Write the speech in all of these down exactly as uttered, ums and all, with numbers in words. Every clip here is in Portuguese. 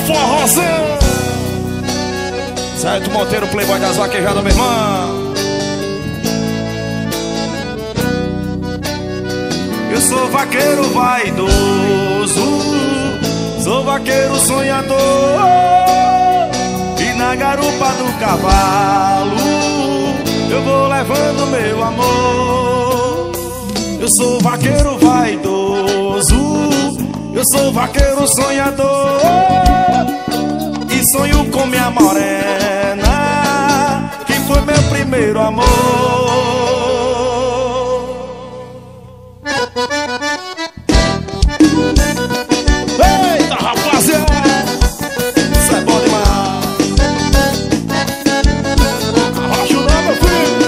Forrozão. Certo, Monteiro, playboy das vaquejadas, meu irmão. Eu sou vaqueiro vaidoso, sou vaqueiro sonhador, e na garupa do cavalo eu vou levando meu amor. Eu sou vaqueiro vaidoso, eu sou vaqueiro sonhador, e sonho com minha morena, que foi meu primeiro amor. Eita, rapaziada, isso é bom demais. Arrocha o nome, meu filho.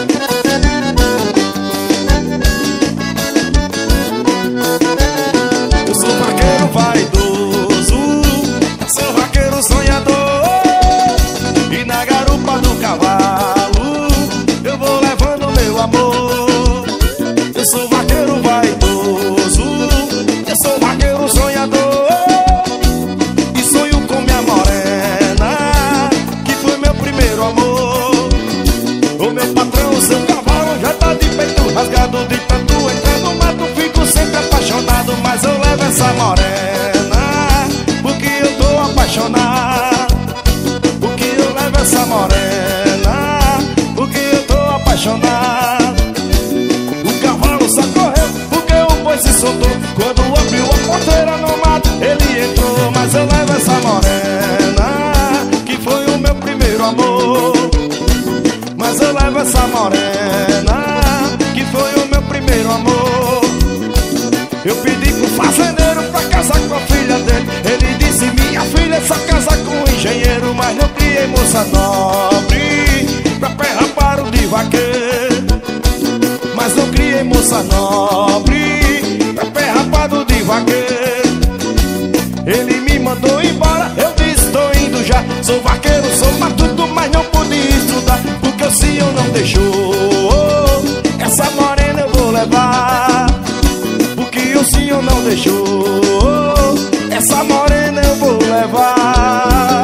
Eu sou vaqueiro vaidoso, sou vaqueiro sonhador, e na garupa do cavalo eu vou levando meu amor. Eu sou vaqueiro vaidoso, eu sou vaqueiro sonhador, e sonho com minha morena, que foi meu primeiro amor. O meu patrão, o seu cavalo já tá de peito rasgado, de tanto entrar no mato fico sempre apaixonado. Mas eu levo essa morena, porque eu tô apaixonado. Porque eu levo essa morena, porque eu tô apaixonado. O cavalo só correu porque o boi se soltou. Quando abriu a porteira no mato ele entrou. Mas eu levo essa morena, que foi o meu primeiro amor. Mas eu levo essa morena, que foi o meu primeiro amor. Eu pedi pro fazendeiro pra casar com a filha dele. Ele disse, minha filha só casa com um engenheiro. Mas não criei moça nobre pra pé raparo de vaqueiro. Mas não criei moça nobre pra pé rapado de vaqueiro. Ele me mandou embora, eu disse, tô indo já. Sou vaqueiro, sou matuto, mas não pude estudar, porque o senhor não deixou. Essa morena eu vou levar, porque o senhor não deixou. Essa morena eu vou levar.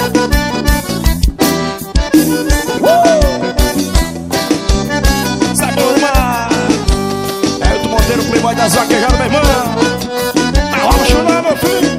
Sai por mar. É o Monteiro, playboy das vaquejadas, meu irmão. Tá roxo lá, meu filho.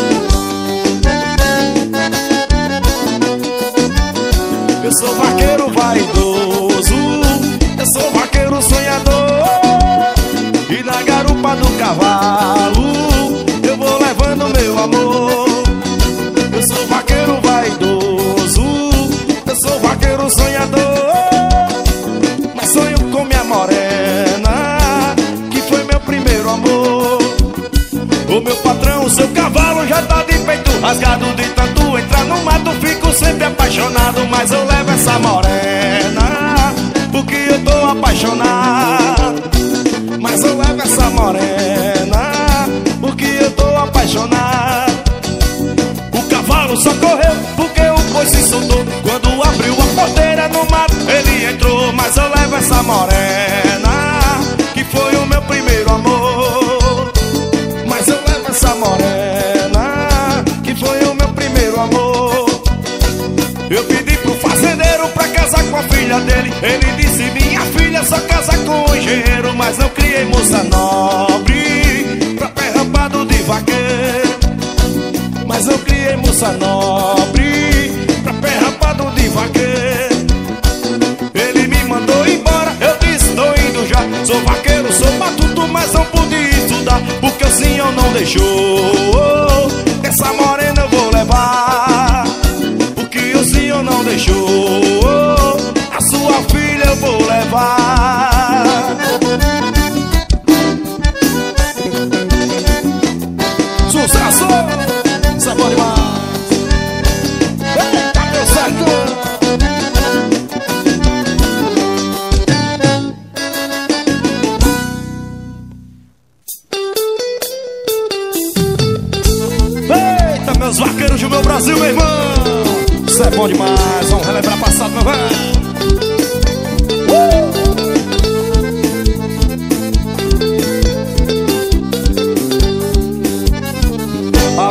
Eu sou vaqueiro vaidoso, eu sou vaqueiro sonhador, e na garupa do cavalo eu vou levando meu amor. Eu sou vaqueiro vaidoso, eu sou vaqueiro sonhador, mas sonho com minha morena, que foi meu primeiro amor. O meu patrão, o seu cavalo já tá de peito rasgado, de tanto entrar no mato fico sempre apaixonado. Mas eu levo essa morena, porque eu tô apaixonado. Mas eu levo essa morena, porque eu tô apaixonado. O cavalo só correu porque o boi se soltou. Quando abriu a porteira no mato ele entrou. Mas eu levo essa morena, que foi o meu primeiro amor. Mas eu levo essa morena, que foi o meu primeiro amor. Eu pedi pro fazendeiro pra casar com a filha dele. Ele disse, minha filha só casa com um engenheiro. Mas não criei moça nobre pra pé rapado de vaqueiro. Mas eu criei moça nobre pra pé rapado de vaqueiro. Ele me mandou embora, eu disse, tô indo já. Sou vaqueiro, sou matuto, mas não pude estudar, porque o senhor não deixou. Essa morena eu vou levar, porque o senhor não deixou. A sua filha eu vou levar. Sucesso! Isso é bom demais. Eita, meu certo! Eita, meus vaqueiros do meu Brasil, meu irmão! Isso é bom demais. Vamos relembrar passado, meu velho.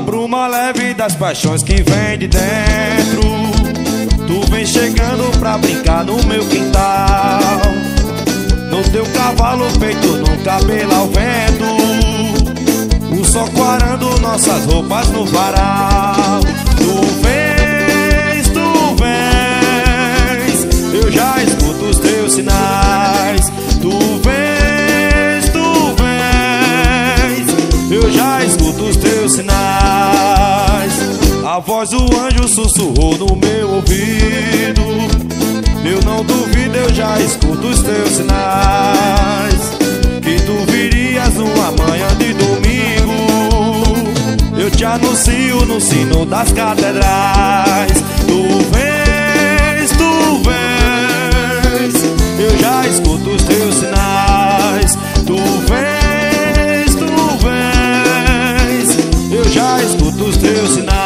bruma leve das paixões que vem de dentro. Tu vem chegando pra brincar no meu quintal. No teu cavalo feito num cabelo ao vento, o sol quarando nossas roupas no varal. Tu vens, tu vens, eu já escuto os teus sinais. Tu vens, tu vens, eu já escuto os teus sinais. A voz do anjo sussurrou no meu ouvido. Eu não duvido, eu já escuto os teus sinais. Que tu virias numa manhã de domingo. Eu te anuncio no sino das catedrais. Tu vens, tu vens, eu já escuto os teus sinais. Tu vens, tu vens, eu já escuto os teus sinais.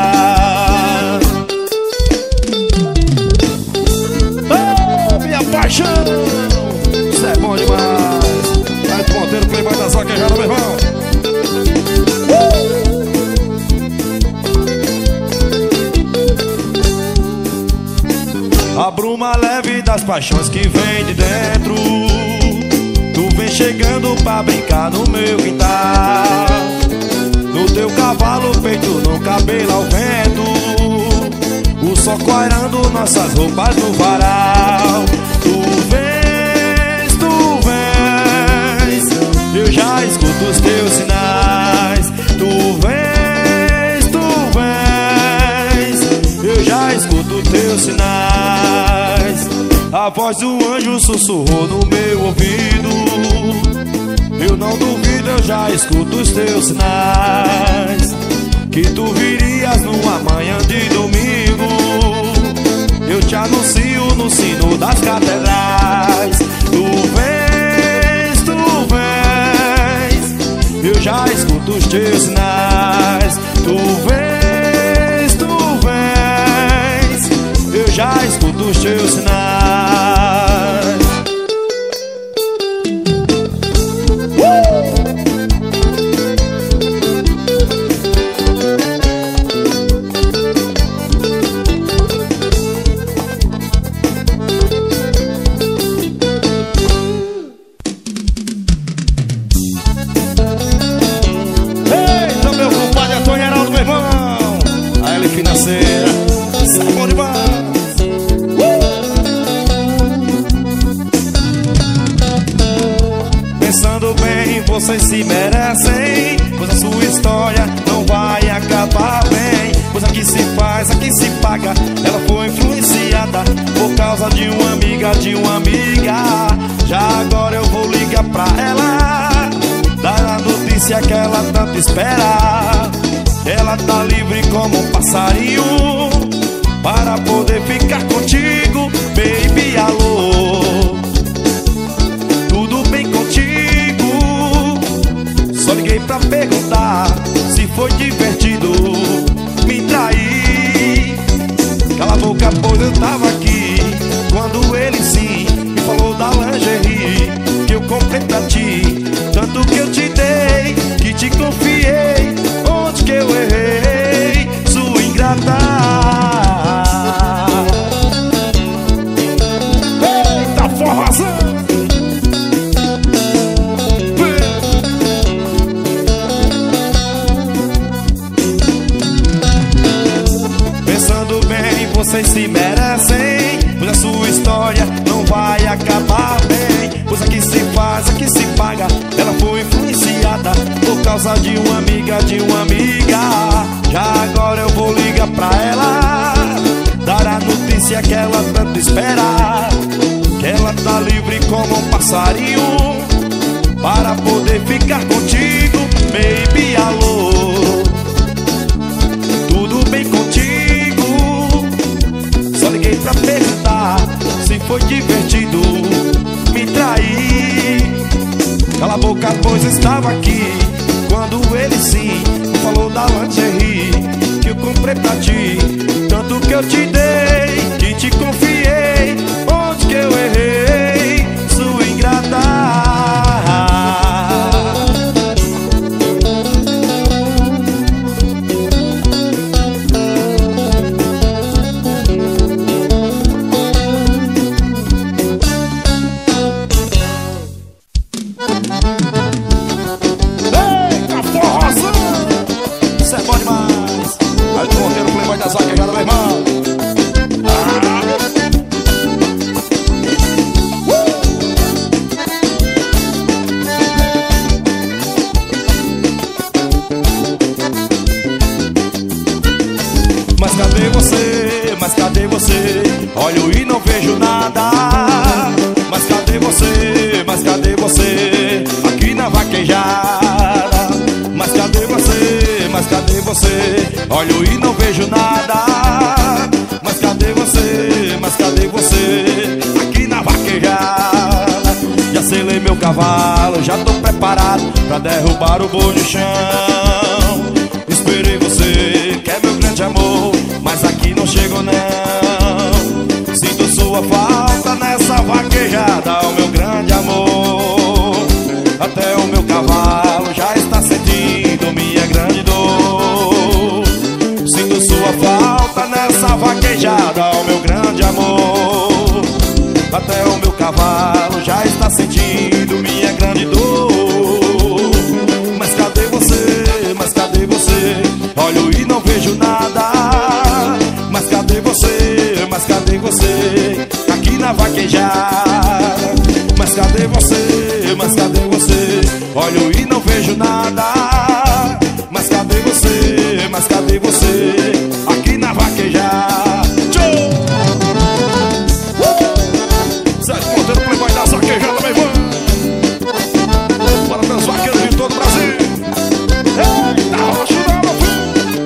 Oh, minha paixão, isso é bom demais. Aí do ponteiro, Cleiton da Zoca, já meu irmão. A bruma leve das paixões que vem de dentro. Tu vem chegando pra brincar no meu quintal. No teu cavalo feito no cabelo ao vento, o sol coirando nossas roupas no varal. Tu vens, tu vens, eu já escuto os teus sinais. Tu vens, tu vens, eu já escuto os teus sinais. A voz do anjo sussurrou no meu ouvido. Eu não duvido, eu já escuto os teus sinais. Que tu virias numa manhã de domingo. Eu te anuncio no sino das catedrais. Tu vens, tu vens, eu já escuto os teus sinais. Tu vens, tu vens, eu já escuto os teus sinais. Financeira, sai bom demais. uh! Pensando bem, vocês se merecem, pois a sua história não vai acabar bem. Pois aqui se faz, aqui se paga. Ela foi influenciada por causa de uma amiga, de uma amiga. Já agora eu vou ligar pra ela, dar a notícia que ela tanto espera. Ela tá livre como um passarinho para poder ficar contigo, baby, alô. Tudo bem contigo? Só liguei pra perguntar se foi divertido me trair. Cala a boca, pois eu tava aqui quando ele sim me falou da lingerie que eu comprei pra ti. Tanto que eu te dei, que te confiei. Onde que eu errei, sua ingrata? Eita, forrozão! Pensando bem, vocês se merecem, pois a sua história não vai acabar bem. Pois aqui se faz, aqui se paga. Ela foi influenciada por causa de uma amiga, de uma amiga. Já agora eu vou ligar pra ela, dar a notícia que ela tanto espera. Que ela tá livre como um passarinho para poder ficar contigo, baby, alô. Tudo bem contigo? Só liguei pra perguntar se foi divertido me trair. Cala a boca, pois estava aqui quando ele sim me falou da lingerie que eu comprei pra ti. Tanto que eu te dei, que te confiei. Onde que eu errei, sua ingrata? mas cadê você? Olho e não vejo nada. Mas cadê você? Mas cadê você? Aqui na vaquejada. Mas cadê você? Mas cadê você? Olho e não vejo nada. Mas cadê você? Mas cadê você? Aqui na vaquejada. Já selei meu cavalo, já tô preparado pra derrubar o boi no chão. Esperei você, que é meu grande amor, mas aqui não chegou não. Sinto sua falta nessa vaquejada, o meu grande amor. Até o meu cavalo já está sentindo minha grande dor. Sinto sua falta nessa vaquejada, o meu grande amor. Até o meu cavalo já está sentindo minha grande dor. Mas cadê você? Mas cadê você? Olho e não vejo nada. Mas cadê você? Mas cadê você? Aqui na vaquejada. Mas cadê você? Mas cadê você? Olho e não vejo nada. Mas cadê você? Mas cadê você? Aqui na vaquejada. Sete Monteiro, Playboy da vaquejada, meu irmão. Para meus vaqueiros de todo o Brasil. Eita, rocha não, meu filho.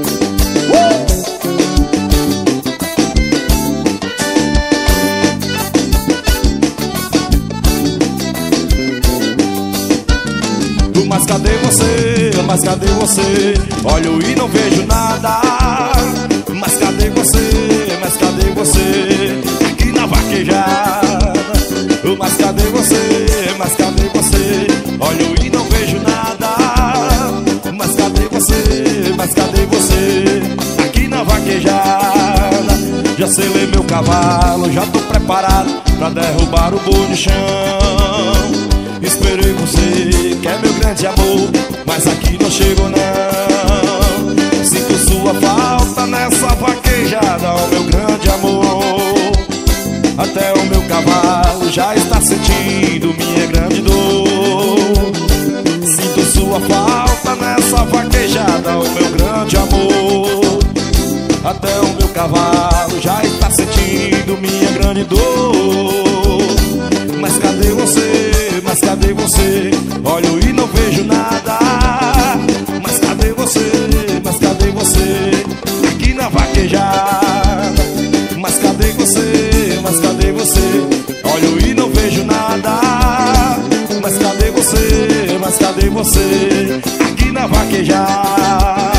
Mas cadê você? Mas cadê você? Olho e não vejo nada. Mas cadê você? Mas cadê você? Aqui na vaquejada. Mas cadê você? Mas cadê você? Olho e não vejo nada. Mas cadê você? Mas cadê você? Aqui na vaquejada. Já selei meu cavalo, já tô preparado pra derrubar o boi no chão. Esperei você, que é meu grande amor, mas aqui não chegou não. Sinto sua falta nessa vaquejada, o meu grande amor. Até o meu cavalo já está sentindo minha grande dor. Sinto sua falta nessa vaquejada, o meu grande amor. Até o meu cavalo já está sentindo minha grande dor. Mas cadê você? Mas cadê você? Olho e não vejo nada. Mas cadê você? Mas cadê você? Aqui na vaquejada. Mas cadê você? Mas cadê você? Olho e não vejo nada. Mas cadê você? Mas cadê você? Aqui na vaquejada.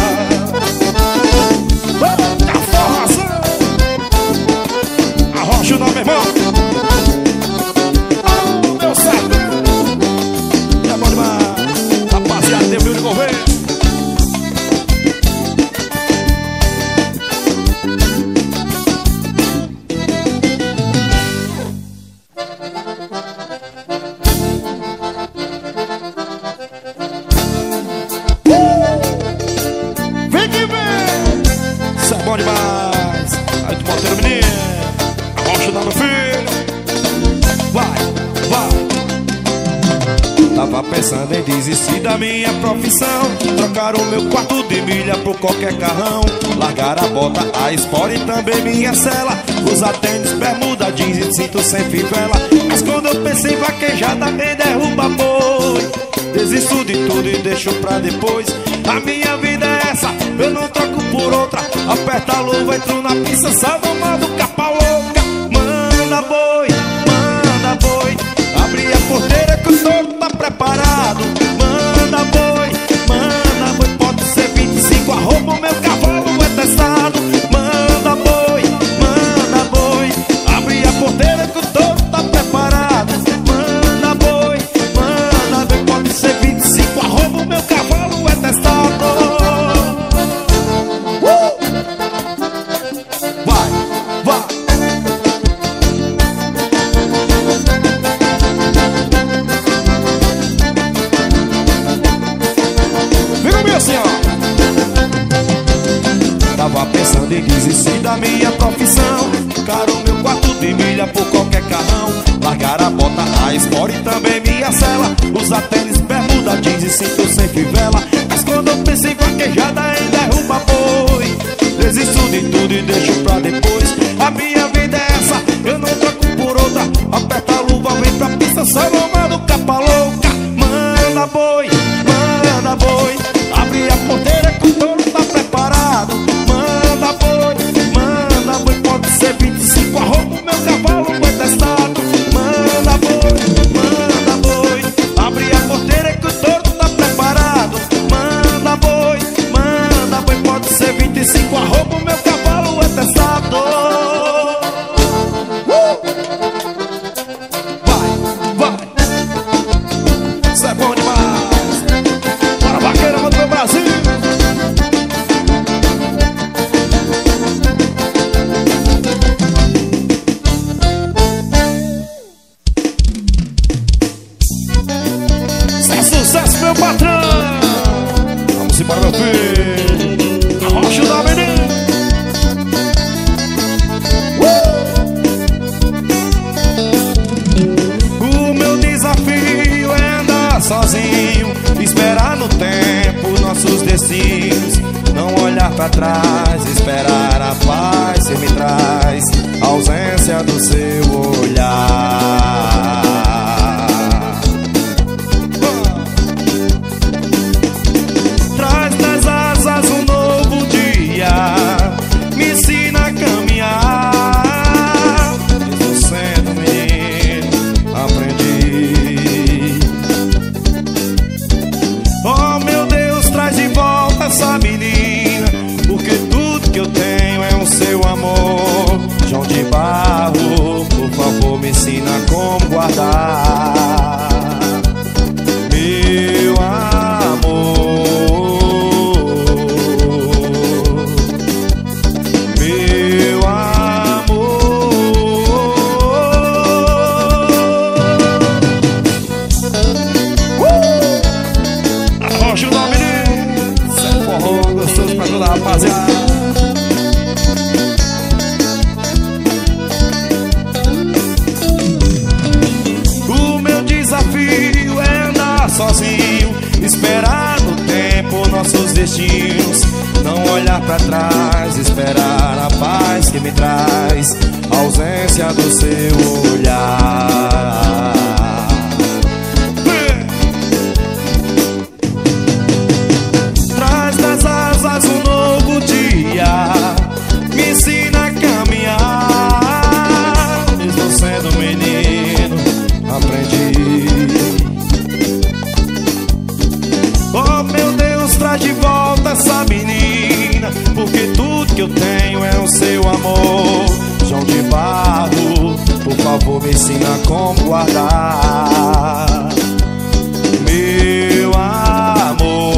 Eita, força! Arrocha o nome, irmão. Rapaziada, tem o de governo. Vem que vem. Isso é bom demais. Aí tu bota o menino. Arrocha o meu filho. Vai, vai. Tava pensando em desistir da minha profissão, trocar o meu quarto de milha por qualquer carrão, largar a bota, a Sport e também minha cela, usar tênis, bermuda, jeans e cinto sem fivela. Mas quando eu pensei em vaquejada, me derruba boi. Desisto de tudo e deixo pra depois. A minha vida é essa, eu não troco por outra. Aperta a luva, entro na pista, salva o modo capa louca. Manda boi, manda boi, abre a porteira que o touro tá preparado. Manda boi, manda boi, pode ser vinte e cinco, arroba o meu cavalo é testado. Manda boi, manda boi, abre a porteira que o touro tá preparado. Manda boi, manda boi, pode ser vinte e cinco, arroba o meu cavalo é testado. uh! Vai, vai. Assim, ó. Tava pensando em desistir da minha profissão, caro meu quarto de milha por qualquer carrão, largar a bota, a Sport e também minha cela, usar tênis, bermuda, jeans e cinto sem fivela. Mas quando eu pensei em vaquejada, em derruba boi, desisto de tudo e deixo pra depois. A minha vida é essa, eu não troco por outra. Aperta a luva, vem pra pista, só não mando capa louca. Manda boi, manda boi, abre a porteira que o touro tá preparado. Manda boi, manda boi, pode ser vinte e cinco, arroba o meu cavalo é testado. Manda boi, manda boi, abre a porteira que o touro tá preparado. Manda boi, manda boi, pode ser vinte e cinco, arroba o meu cavalo é testado. uh! Vai, vai, isso é bom demais. Bora, vaqueira, manda pro Brasil. Sucesso, meu patrão! Vamos embora, meu filho! Arrocha da menina! Uh! O meu desafio é andar sozinho, esperar no tempo nossos destinos, não olhar pra trás, esperar a paz que me traz, a ausência do seu olhar. Um novo dia me ensina a caminhar. Mesmo sendo menino, aprendi. Oh meu Deus, traz de volta essa menina, porque tudo que eu tenho é o seu amor. João de Barro, por favor, me ensina como guardar meu amor. Rapaziada, o meu desafio é andar sozinho, esperar no tempo nossos destinos, não olhar pra trás, esperar a paz que me traz, a ausência do seu olhar. Traz das asas um novo dia, me ensina a caminhar. Mesmo sendo menino, aprendi. Oh meu Deus, traz de volta essa menina, porque tudo que eu tenho é o seu amor. João de Barro, por favor, me ensina como guardar meu amor.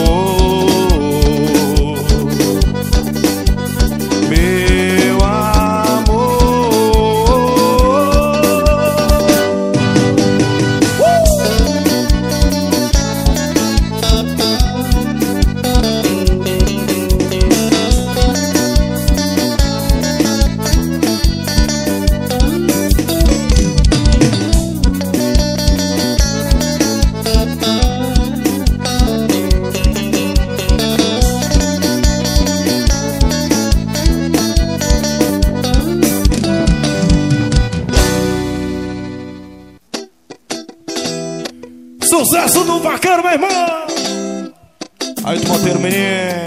Sucesso do vaqueiro, meu irmão! Aí do Monteiro, menino!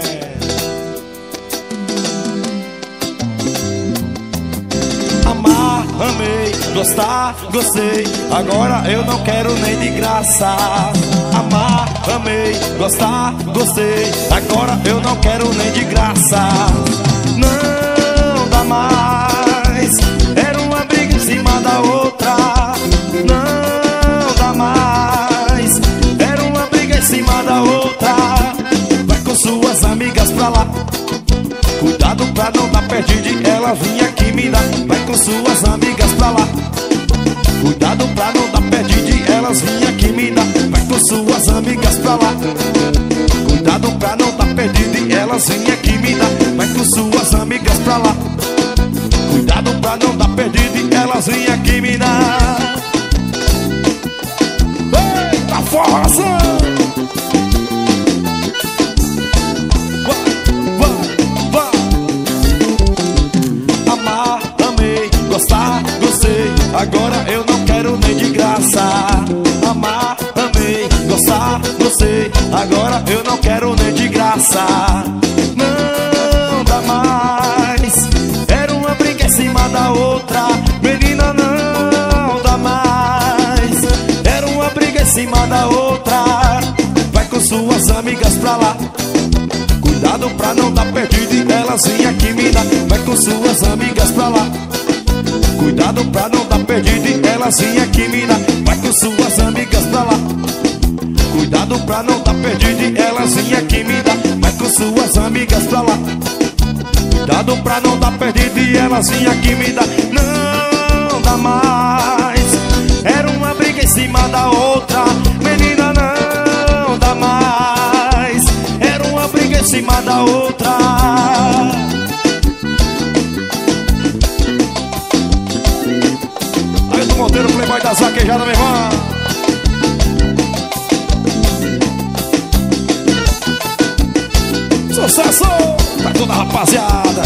Amar, amei, gostar, gostei, agora eu não quero nem de graça. Amar, amei, gostar, gostei, agora eu não quero nem de graça. Não dá mais, era uma briga em cima da outra. Não dá mais, era uma briga em cima da outra. Vai com suas amigas pra lá, cuidado pra não dar perdido e ela vinha aqui me dar. Vai com suas amigas pra lá, cuidado pra não dar perdido e elas vinha aqui me dar. Vai com suas amigas pra lá, cuidado pra não dar perdido e elas vinha aqui me dar. Vai com suas amigas pra lá, cuidado pra não dar perdido e elas vinha aqui me dar. Eita força! Vai, vai, vai! agora eu não quero nem de graça. Não dá mais, era uma briga em cima da outra. Menina, não dá mais, era uma briga em cima da outra. Vai com suas amigas pra lá, cuidado pra não dar perdido e elazinha que me dá. Vai com suas amigas pra lá, cuidado pra não dar perdido e elazinha que me dá. Vai com suas amigas pra lá, cuidado pra não dar perdido e elazinha que me dá. Vai com suas amigas pra lá, cuidado pra não dar perdido e elazinha que me dá. Não dá mais, era uma briga em cima da outra. Menina, não dá mais, era uma briga em cima da outra. Aí do Monteiro, playboy da zaquejada, meu irmão. Sucesso pra toda a rapaziada.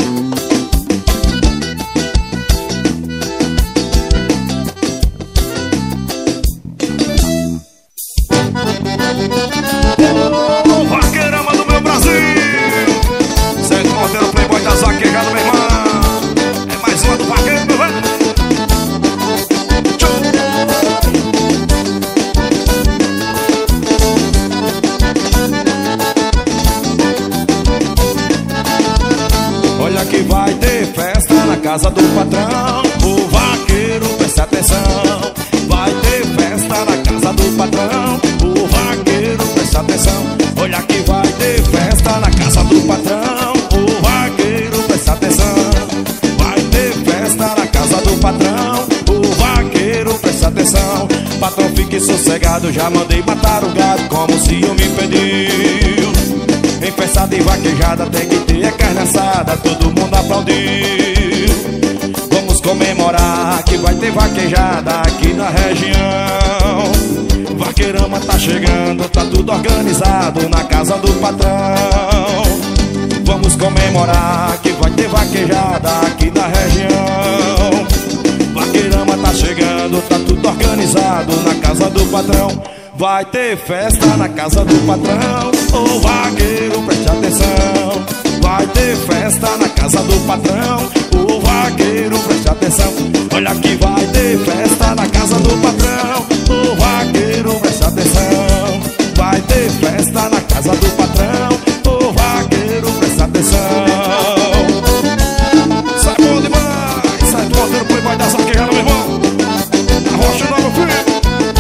Oh, vaqueirama do meu Brasil. Segue o Monteiro, playboy da zaquejada, meu irmão. É mais uma do vaqueiro, meu velho. Olha que vai ter festa na casa do patrão. O vaqueiro, preste atenção. Vai ter festa na casa do patrão. O vaqueiro, preste atenção. Olha que vai ter festa na casa do patrão. O vaqueiro, preste atenção. Vai ter festa na casa do patrão. O vaqueiro, preste atenção. Patrão, fique sossegado, já mandei matar o gado como se eu me pediu. Em festa de vaquejada tem que ter a carne assada, todo mundo aplaudiu. Vamos comemorar que vai ter vaquejada aqui na região. Vaqueirama tá chegando, tá tudo organizado na casa do patrão. Vamos comemorar que vai ter vaquejada aqui na região. Vaqueirama tá chegando, tá tudo organizado na casa do patrão. Vai ter festa na casa do patrão. Ô vaqueiro, preste atenção. Vai ter festa na casa do patrão. Ô vaqueiro, preste atenção. Olha que vai ter festa na casa do patrão. Ô vaqueiro, preste atenção. Vai ter festa na casa do patrão. Ô vaqueiro, preste atenção. Sai bom demais, sai do Monteiro, playboy da zaquejada, meu irmão. Arrocha o nome, filho.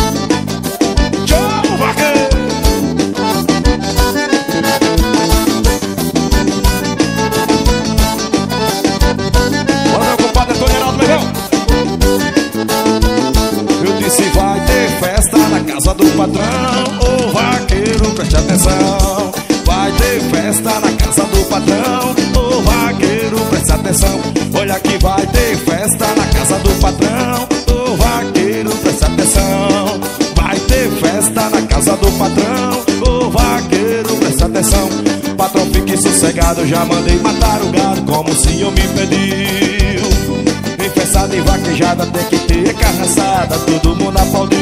Casa do patrão, ô vaqueiro, preste atenção. Vai ter festa na casa do patrão. Ô vaqueiro, preste atenção. Olha que vai ter festa na casa do patrão. Ô vaqueiro, preste atenção. Vai ter festa na casa do patrão. Ô vaqueiro, preste atenção. Patrão, fique sossegado, já mandei matar o gado como se eu me pediu. Em festa de vaquejada tem que ter carne assada, todo mundo aplaudiu.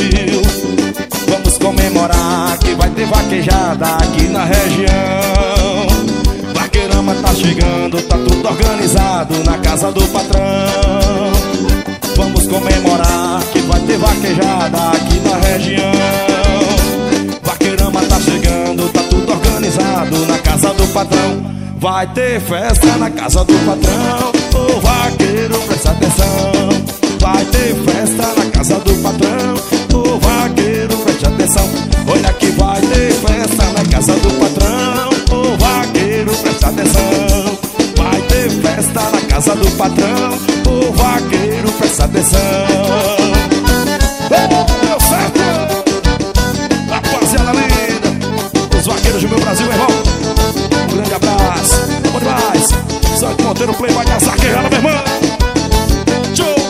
Vamos comemorar que vai ter vaquejada aqui na região. Vaqueirama tá chegando, tá tudo organizado na casa do patrão. Vamos comemorar que vai ter vaquejada aqui na região. Vaqueirama tá chegando, tá tudo organizado na casa do patrão. Vai ter festa na casa do patrão. Ô vaqueiro, presta atenção. Vai ter festa na casa do patrão. Ô vaqueiro, preste atenção. Olha que vai ter festa na casa do patrão. Ô vaqueiro, preste atenção. Vai ter festa na casa do patrão. Ô vaqueiro, preste atenção. Deu certo, rapaziada linda, os vaqueiros do meu Brasil, meu irmão. Um grande abraço, bom demais. Santo Monteiro, playboy da zaquejada, meu irmão. Tchau.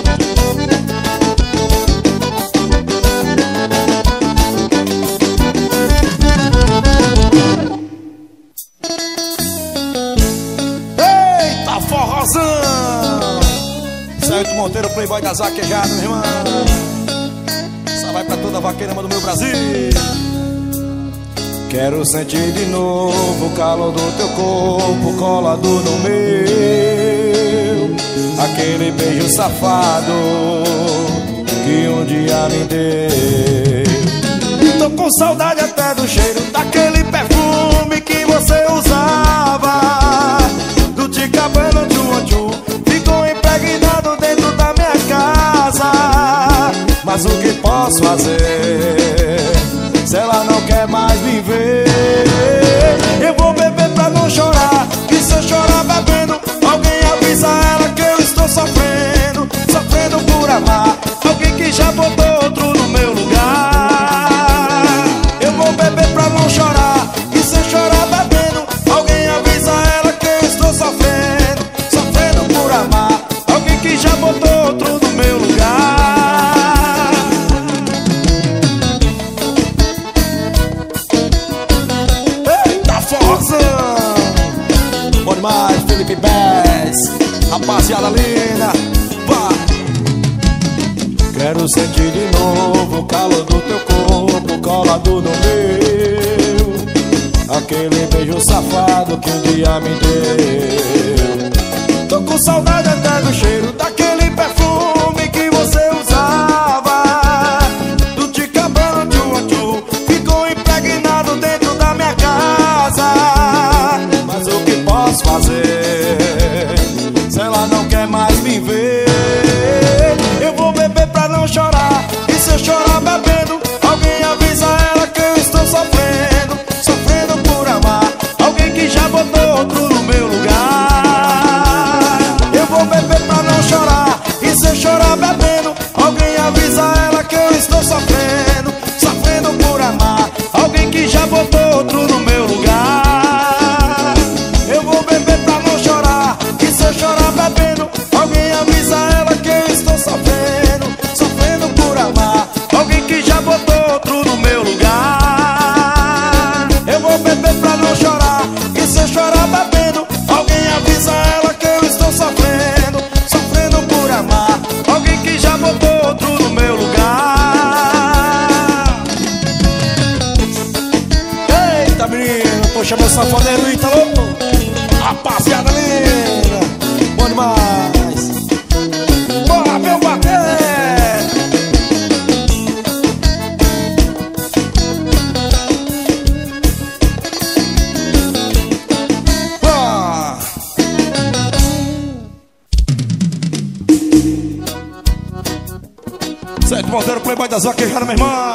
Santo Monteiro, playboy da zaquejada, meu irmão. Só vai pra toda a vaqueirama do meu Brasil. Quero sentir de novo o calor do teu corpo colado no meu, aquele beijo safado que um dia me deu. Tô com saudade até do cheiro daquele perfume que você usava, do te cabelo tchu-tchu, ficou impregnado dentro da minha casa. Mas o que posso fazer se ela não quer mais me ver? Eu vou beber pra não chorar, e se eu chorar bebendo, alguém avisa ela que eu estou sofrendo, sofrendo por amar alguém que já botou outro no meu lugar. Eu vou beber pra não chorar, e se eu chorar bebendo, alguém avisa ela que eu estou sofrendo, sofrendo por amar alguém que já botou outro no meu lugar. Bom demais, Felipe Bez, rapaziada linda, vai! Quero sentir de novo o calor do teu corpo colado no meu, aquele beijo safado que um dia me deu. Tô com saudade até do cheiro daquele perfume que você usava, do te cabelo tchu-tchu, ficou impregnado dentro da minha casa. Mas o que posso fazer se ela não quer mais me ver? Eu vou beber pra não chorar, e se eu chorar bebendo, alguém avisa ela que eu estou sofrendo, sofrendo por amar alguém que já botou outro no meu lugar. Eu vou beber pra não chorar, e se eu chorar bebendo, alguém avisa ela que eu estou sofrendo, sofrendo por amar alguém que já botou outro no meu lugar. Eu vou beber pra não chorar, e se eu chorar bebendo, alguém avisa ela que eu estou sofrendo, sofrendo por amar alguém que já botou outro no meu lugar. Eu vou beber pra não chorar, e se eu chorar bebendo, alguém avisa ela que eu estou sofrendo, sofrendo por amar alguém que já botou outro no meu lugar. Eita menino, poxa meu sanfoneiro Ítalo, rapaziada linda, bom demais. Bora meu bater. Bora. Sete Monteiro, Playboy das Vaquejada, meu irmão.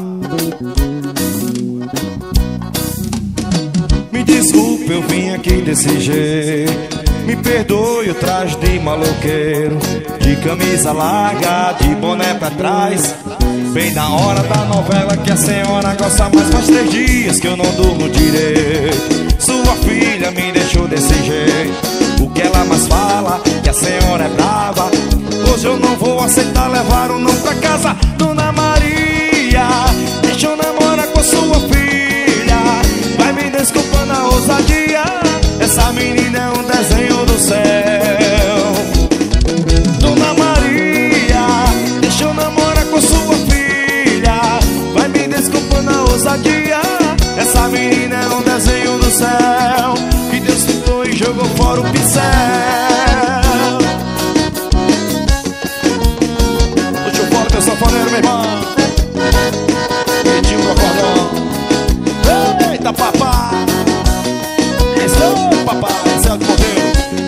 Me desculpe, eu vim aqui desse jeito, me perdoe o traje de maloqueiro, de camisa larga, de boné pra trás, bem na hora da novela que a senhora gosta mais. Faz três dias que eu não durmo direito, sua filha me deixou desse jeito, o que ela mais fala, que a senhora é brava. Hoje eu não vou aceitar levar um não pra casa. Dona Maria, deixa eu namorar com a sua filha, vai me desculpando a ousadia, essa menina é um desenho do céu. Dona Maria, deixa eu namorar com sua filha, vai me desculpando a ousadia, essa menina é um desenho do céu, que Deus pintou e jogou fora o pincel. Deixa eu fora meu sanfoneiro, meu irmão, pediu pro acordão. Eita papai, esse é o papai, esse é o modelo.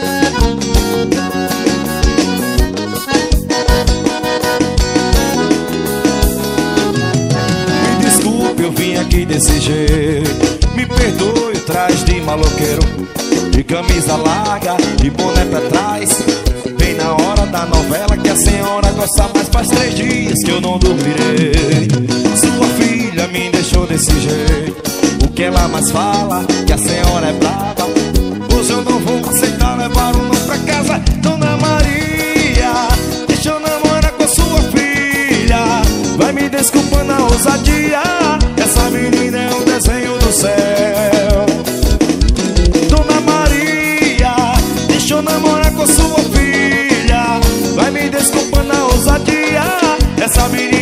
Me desculpe, eu vim aqui desse jeito, me perdoe o traje de maloqueiro, de camisa larga, de boné pra trás, bem na hora da novela que a senhora gosta mais. Faz três dias que eu não dormirei, sua filha me deixou desse jeito, o que ela mais fala, que a senhora é brava. Hoje eu não vou aceitar levar um não pra casa. Dona Maria, deixa eu namorar com a sua filha, vai me desculpando a ousadia, essa menina é um desenho do céu. Dona Maria, deixa eu namorar com a sua filha, vai me desculpando a ousadia, essa menina